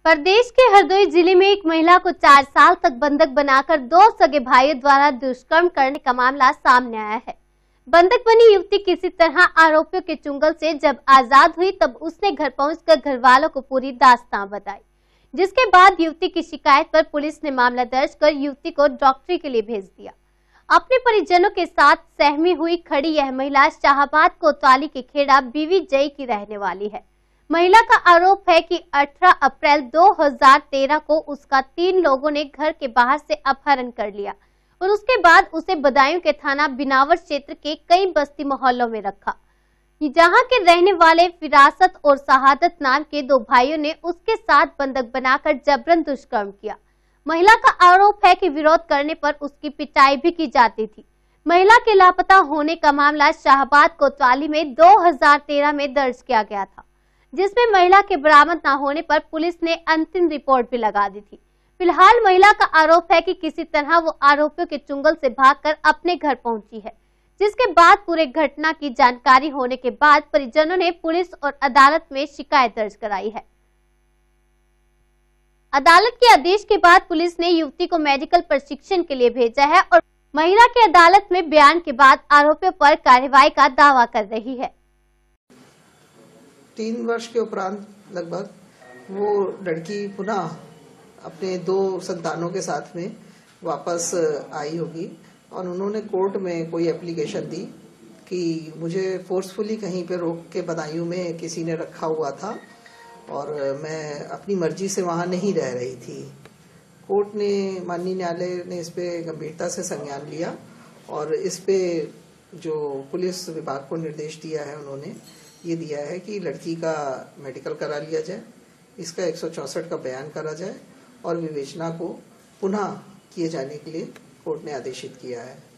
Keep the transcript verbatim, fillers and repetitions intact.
प्रदेश के हरदोई जिले में एक महिला को चार साल तक बंधक बनाकर दो सगे भाइयों द्वारा दुष्कर्म करने का मामला सामने आया है। बंधक बनी युवती किसी तरह आरोपियों के चुंगल से जब आजाद हुई तब उसने घर पहुंचकर घर वालों को पूरी दास्तां बताई, जिसके बाद युवती की शिकायत पर पुलिस ने मामला दर्ज कर युवती को डॉक्टरी के लिए भेज दिया। अपने परिजनों के साथ सहमी हुई खड़ी यह महिला शाहबाद कोतवाली के खेड़ा बीवी जय की रहने वाली है। महिला का आरोप है कि अठारह अप्रैल दो हज़ार तेरह को उसका तीन लोगों ने घर के बाहर से अपहरण कर लिया और उसके बाद उसे बदायूं के थाना बिनावर क्षेत्र के कई बस्ती मोहल्लों में रखा, जहां के रहने वाले फिरासत और शहादत नाम के दो भाइयों ने उसके साथ बंधक बनाकर जबरन दुष्कर्म किया। महिला का आरोप है कि विरोध करने पर उसकी पिटाई भी की जाती थी। महिला के लापता होने का मामला शाहबाद कोतवाली में दो हज़ार तेरह में दर्ज किया गया था, जिसमें महिला के बरामद न होने पर पुलिस ने अंतिम रिपोर्ट भी लगा दी थी। फिलहाल महिला का आरोप है कि किसी तरह वो आरोपियों के चुंगल से भागकर अपने घर पहुंची है, जिसके बाद पूरे घटना की जानकारी होने के बाद परिजनों ने पुलिस और अदालत में शिकायत दर्ज कराई है। अदालत के आदेश के बाद पुलिस ने युवती को मेडिकल प्रशिक्षण के लिए भेजा है और महिला के अदालत में बयान के बाद आरोपियों पर कार्रवाई का दावा कर रही है। तीन वर्ष के उपरांत लगभग वो लड़की पुनः अपने दो संतानों के साथ में वापस आई होगी और उन्होंने कोर्ट में कोई एप्लीकेशन दी कि मुझे फोर्सफुली कहीं पे रोक के बदायूं में किसी ने रखा हुआ था और मैं अपनी मर्जी से वहां नहीं रह रही थी। कोर्ट ने, माननीय न्यायालय ने इस पे गंभीरता से संज्ञान लिया और इस पे जो पुलिस विभाग को निर्देश दिया है, उन्होंने ये दिया है कि लड़की का मेडिकल करा लिया जाए, इसका एक सौ चौसठ का बयान करा जाए और विवेचना को पुनः किए जाने के लिए कोर्ट ने आदेशित किया है।